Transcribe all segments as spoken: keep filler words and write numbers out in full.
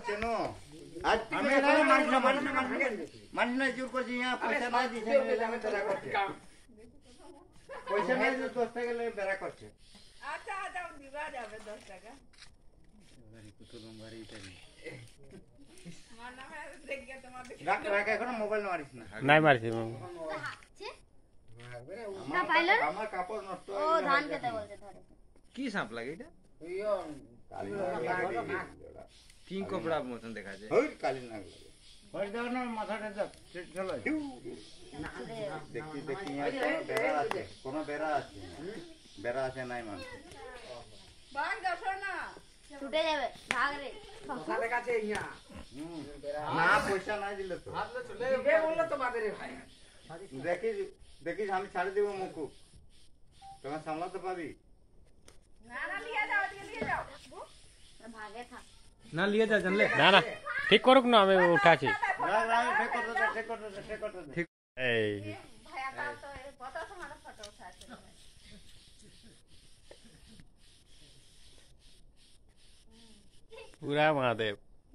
করছে নো আজ আমি না মানি না মানি না মানি না জোর করছি ইয়া পয়সা না দিছে আমি বেরা করছে পয়সা না দিলে দশ টাকা লাগে বেরা করছে আচ্ছা আচ্ছা দিবা যাবে দশ টাকা বাড়ি কত নম্বর এইটা মানা হয় দেখে তোমাদের রাখ রাখ এখন মোবাইল মারিস না নাই মারছি না পাইলো আমার কাপড় নষ্ট ও ধান খেতে বলতে ধরে কি সাপ লাগে এটা ইয়ো কালি না কিং কোবরা মতন দেখা যায় ওই কালি না ওই দাও না মাথাটা দাও চলো দেখি দেখি বেরা আছে কোন বেরা আছে বেরা আছে নাই মান ভাগ দশো না ছুটে যাবে ভাগ রে সাথে কাছে ইয়া না পয়সা না দিলে তো দিবে বললো তো বাদে রে ভাই দেখি দেখি আমি ছাড়ে দেব মুকু তুমি সামলাতে পারবি না না নিয়ে যাও এদিকে নিয়ে যাও ভাগে থাক না লিয়ে যা জানলে না না ঠিক করুক না আমি উঠাছি না না ঠিক করতে দে ঠিক করতে দে ঠিক করতে দে এই ভাইয়া তাও তো কত সময় ফটো উঠাছে পুরা মহাদেব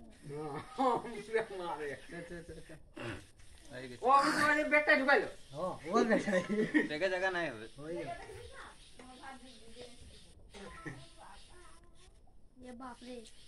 মারে ও আমি তোমার বেটা ঢুকাইলো ও ও দেখা জায়গা জায়গা নাই হবে ये बाप रे